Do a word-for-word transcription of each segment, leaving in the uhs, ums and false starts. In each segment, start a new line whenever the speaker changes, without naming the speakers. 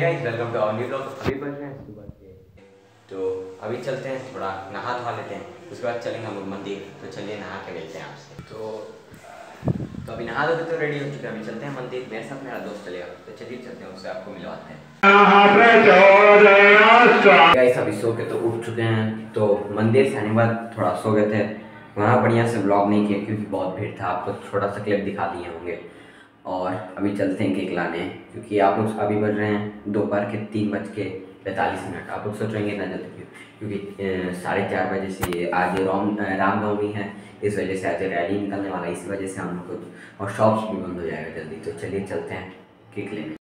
Welcome to our new blog. अभी बज रहे हैं सुबह के, तो अभी चलते हैं, थोड़ा नहा धोवा लेते हैं, उसके बाद चलेंगे हम लोग मंदिर। तो चलिए नहा के मिलते हैं आपसे। तो तो अभी नहा धो के तो रेडी हो चुके हैं, अभी चलते हैं मंदिर। मेरे साथ मेरा दोस्त चलेगा, तो चलिए चलते हैं, उससे आपको मिलवाते हैं। गाइस अभी सो के तो उठ चुके हैं, तो मंदिर से आने के बाद थोड़ा सो गए थे, वहाँ बढ़िया से ब्लॉग नहीं किया क्योंकि बहुत भीड़ था। आपको छोटा सा क्लिप दिखा दिए होंगे। और अभी चलते हैं केक लाने, क्योंकि आप लोग अभी बज रहे हैं दोपहर के तीन बज के पैंतालीस मिनट। आप लोग सोच रहे हैं इतना जल्दी क्यों, क्योंकि साढ़े चार बजे से आज राम रामनवमी है, इस वजह से आज रैली निकलने वाला है, इसी वजह से हम लोग को और शॉप्स भी बंद हो जाएगा जल्दी। तो चलिए चलते हैं केक लेने।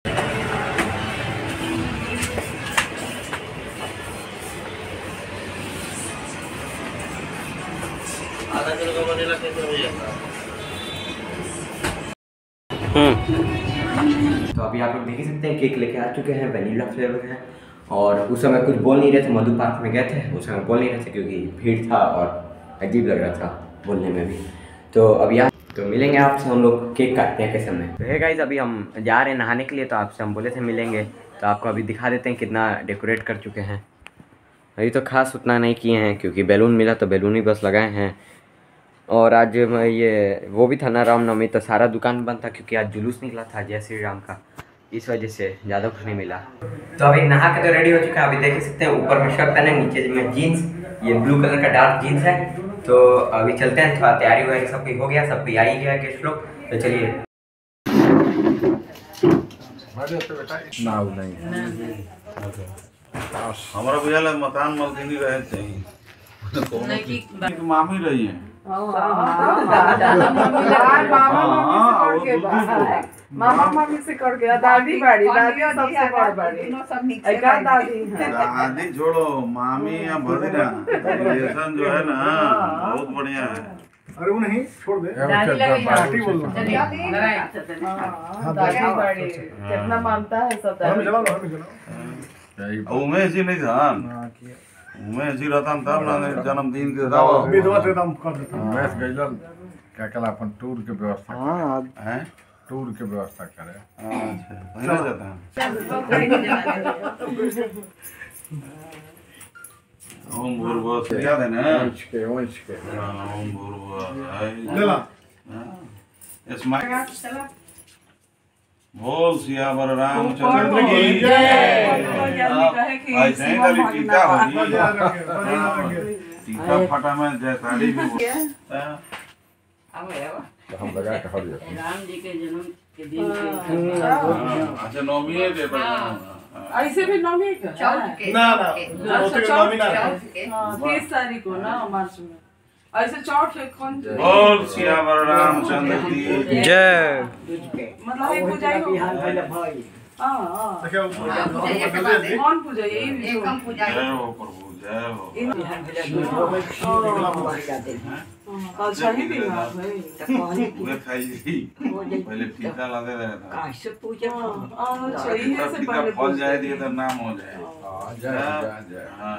आधा किलो का वनीला कैसे हो जाता है?
तो अभी आप लोग देख ही सकते हैं केक लेके आ चुके हैं, वनीला फ्लेवर है। और उस समय कुछ बोल नहीं रहे थे, मधु पार्क में गए थे, उस समय बोल नहीं रहे थे क्योंकि भीड़ था और अजीब लग रहा था बोलने में भी। तो अब यहाँ तो मिलेंगे आपसे, हम लोग केक काटते हैं कैसे में। तो है गाइस अभी हम जा रहे हैं नहाने के लिए, तो आपसे हम बोले थे मिलेंगे, तो आपको अभी दिखा देते हैं कितना डेकोरेट कर चुके हैं। अभी तो खास उतना नहीं किए हैं क्योंकि बैलून मिला तो बैलून ही बस लगाए हैं। और आज ये वो भी था ना रामनवमी, तो सारा दुकान बंद था क्योंकि आज जुलूस निकला था जय श्री राम का, इस वजह से ज़्यादा कुछ नहीं मिला। तो अभी नहा के तो रेडी हो चुका है, अभी देख सकते हैं ऊपर में शर्ट पहने, नीचे में जीन्स, ये ब्लू कलर का डार्क जीन्स है। तो अभी चलते हैं, थोड़ा तैयारी वैयारी सब कुछ हो गया, सब कुछ आ ही गया गेस्ट लोग। तो चलिए
हमारा भैया मकान मालकिनी रहे चाहिए, मामी रही है।
मामा मामी से करके दादी बड़ी दादी सबसे बड़ बड़ी एका दादी
दादी छोड़ो, मामी या भदीना रिलेशन जो है ना बहुत बढ़िया है।
अरे वो नहीं छोड़ दे, पार्टी बोलना दादी बड़ी कितना मानता है सब दादी।
उमेश जी नहीं था, उमेश जी रहता तब ना जन्मदिन के दावत
विधवा से हम कर देते हैं।
उमेश गइलन क्या कल अपन टूर के व्यवस्था
हां
हैं,
टूर के व्यवस्था करे।
अच्छा पहले जाता है। ओम भूर्भुवः याद है ना,
ओंच के ओंच के
ओम भूर्भुवः
ले ला
स्माइल बोल सियावर रामचंद्र की जय। ऐसे ही खाली टीका होगी, टीका फटा में जयकाली भी बोल।
तो हम लगा के हट जाते
राम जी के जन्म के दिन के
अच्छा नौमी है दे पर
ऐसे भी नौमी का ना ना नौमी ना तीस तारीख को ना मार्च में ऐसे चौथ है कौन
बोल सियावर रामचंद्र की
जय।
मतलब एक पूजा ही बिहान पहले भाई हां हां कौन पूजा यही कम पूजा
जय हो प्रभु जय हो।
अच्छा ही दिन है भाई
वे खाई पहले टीका लगे रहे था,
कैसे पूजा
हां चाहिए से
टीका
पहले
फल जाए दिए तो नाम हो जाए।
जय जय
हाँ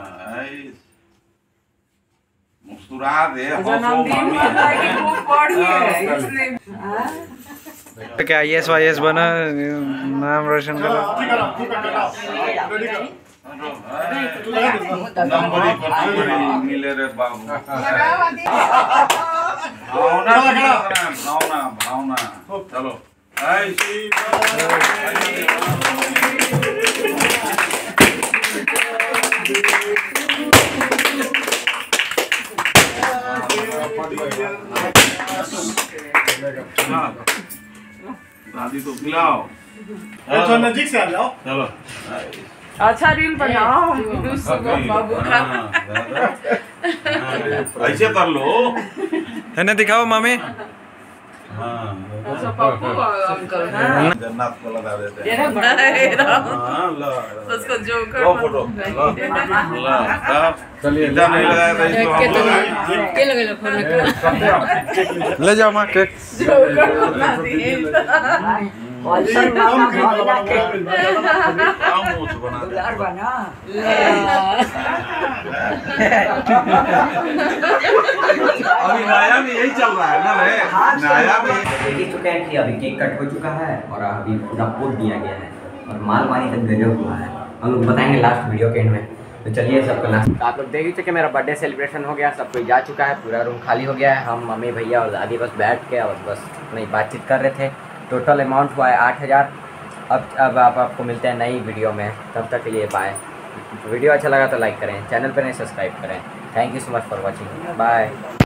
मुस्कुरा दे
जन्मदिन होता है कि खूब पढ़ी है इसलिए
क्या यस वाई एस बना, नाम रोशन करो।
नंबरी नंबरी मिले रे बाबू, भावना भावना भावना चलो ऐसी दादी को खिलाओ,
तो नजीक से आ जाओ
चलो
अच्छा रील बनाओ बाबू का
ऐसे कर लो
है ना, दिखाओ मामी।
हाँ
अच्छा पप्पू अंकल
जन्नत को लगा देते हैं। हाँ लो
उसको जोकर
लो फोटो लो लो चलिए इधर नहीं लगाया था इसको हम लोग
के लगे लो फोन
ले जाओ माँ केक।
जोकर बना दिए
अभी नया में यही चल रहा है ना रे, नया में
देख चुके हैं कि अभी केक कट हो चुका है और अभी पूरा पोत दिया गया है। और माल पानी तक गजब हुआ है, हम लोग बताएंगे लास्ट वीडियो के एंड में। तो चलिए सबको लास्ट, तो आप लोग देख ही चुके मेरा बर्थडे सेलिब्रेशन हो गया, सब कोई जा चुका है, पूरा रूम खाली हो गया है। हम मम्मी भैया और दादी बस बैठ के और बस अपनी बातचीत कर रहे थे। टोटल अमाउंट हुआ है आठ हज़ार। अब अब आप आपको मिलते हैं नई वीडियो में, तब तक के लिए बाय। वीडियो अच्छा लगा तो लाइक करें, चैनल पर नहीं सब्सक्राइब करें। Thank you so much for watching, bye.